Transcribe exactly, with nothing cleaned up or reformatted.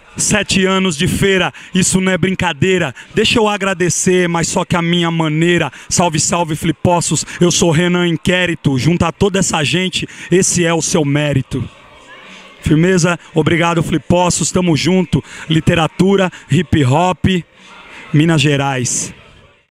Sete anos de feira, isso não é brincadeira. Deixa eu agradecer, mas só que a minha maneira. Salve, salve, Flipossos, eu sou Renan Inquérito. Junta toda essa gente, esse é o seu mérito. Firmeza? Obrigado, Flipossos, tamo junto. Literatura, hip hop, Minas Gerais.